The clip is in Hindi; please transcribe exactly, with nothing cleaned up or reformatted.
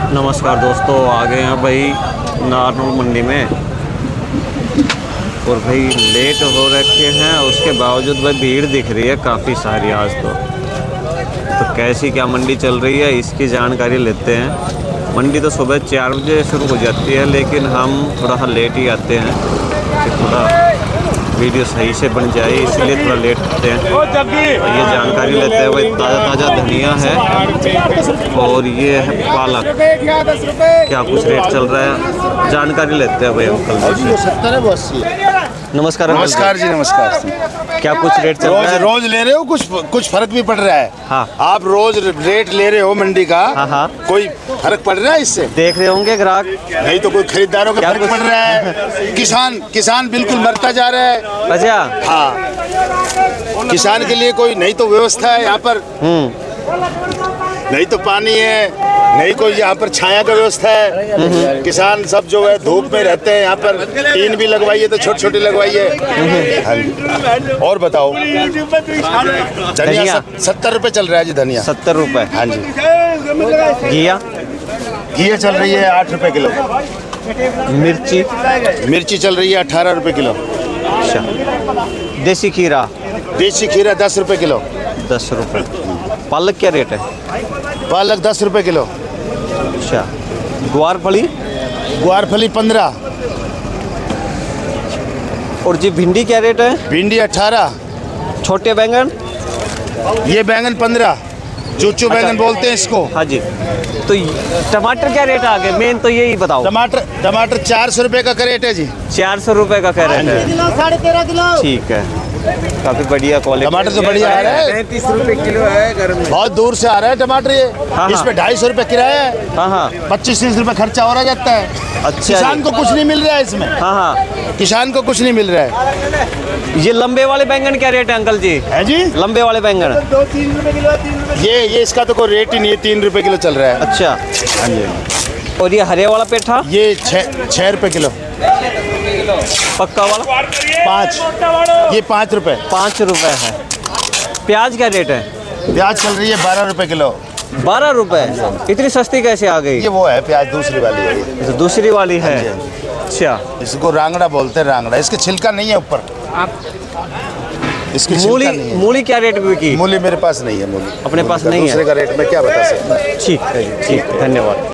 नमस्कार दोस्तों, आ गए हैं भाई नारनौल मंडी में। और भाई लेट हो रखे हैं, उसके बावजूद भाई भीड़ दिख रही है काफ़ी सारी आज तो। तो कैसी क्या मंडी चल रही है इसकी जानकारी लेते हैं। मंडी तो सुबह चार बजे शुरू हो जाती है, लेकिन हम थोड़ा सा लेट ही आते हैं कि थोड़ा वीडियो सही से बन जाए, इसलिए थोड़ा लेट करते हैं। ये जानकारी लेते हैं भाई, ताज़ा ताज़ा धनिया है और ये है पालक। क्या कुछ रेट चल रहा है जानकारी लेते हैं भाई अंकल जी से। नमस्कार अंकल। नमस्कार जी, नमस्कार। क्या कुछ रेट चल रहा है? रोज ले रहे हो, कुछ कुछ फर्क भी पड़ रहा है। हाँ। आप रोज रेट ले रहे हो मंडी का। हाँ हाँ। कोई फर्क पड़ रहा है इससे? देख रहे होंगे ग्राहक। नहीं तो कोई खरीदारों का फर्क पड़ रहा है। किसान किसान बिल्कुल मरता जा रहा है। अच्छा। हाँ, किसान के लिए कोई नहीं तो व्यवस्था है यहाँ पर, नहीं तो पानी है, नहीं कोई यहाँ पर छाया का व्यवस्था है। किसान सब जो है धूप में रहते हैं। यहाँ पर टीन भी लगवाइए तो छोटी छोटी लगवाइए। हाँ जी। और बताओ, धनिया सत्तर रुपए चल रहा है जी। धनिया सत्तर रुपए। हाँ जी। घिया घिया चल रही है आठ रुपए किलो। मिर्ची मिर्ची चल रही है अठारह रुपए किलो। अच्छा। देसी खीरा देसी खीरा दस रुपए किलो। दस रुपए। पालक क्या रेट है? पालक दस रुपए किलो। अच्छा। ग्वार फली ग्वारफली पंद्रह। और जी भिंडी क्या रेट है? भिंडी अठारह। छोटे बैंगन? ये बैंगन पंद्रह। चूचू बैंगन बोलते हैं इसको। हाँ जी। तो टमाटर क्या रेट आ गए? मेन तो यही बताओ। टमाटर टमाटर चार सौ रुपए का करेट है जी। चार सौ रुपए का कैरेट है। साढ़े तेरह किलो। ठीक है, काफी बढ़िया क्वालिटी। टमाटर तो बढ़िया आ रहा है। पैंतीस रुपए किलो है घर में। बहुत दूर से आ रहा है टमाटर ये। हाँ। इस पे ढाई सौ रुपए किराया है। हाँ हाँ। पच्चीस तीस रुपए खर्चा हो रहा जाता है। अच्छा। किसान को कुछ नहीं मिल रहा है इसमें। हाँ हाँ। किसान को कुछ नहीं मिल रहा है। ये लंबे वाले बैंगन क्या रेट है अंकल जी? है जी। लंबे वाले बैंगन दो तीन रुपए किलो, तीन रुपए। ये ये इसका तो कोई रेट ही नहीं है, तीन रुपए किलो चल रहा है। अच्छा। हाँ जी। और ये हरे वाला पेठा? ये छः छः रुपए किलो। पक्का वाला? पाँच। ये पाँच रुपए। पाँच रुपए है। प्याज क्या रेट है? प्याज चल रही है बारह रुपए किलो। बारह रुपए। इतनी सस्ती कैसे आ गई? ये वो है प्याज दूसरी वाली है। तो दूसरी वाली है। हाँ जी। अच्छा। इसको रांगड़ा बोलते हैं, रांगड़ा। इसके छिलका नहीं है ऊपर। इसकी मूली छिलका नहीं है। मूली क्या रेट बिकी? मूली मेरे पास नहीं है। मूली अपने पास मूली का नहीं है। दूसरे का रेट मैं क्या बता सकता हूँ। ठीक है जी, ठीक है, धन्यवाद।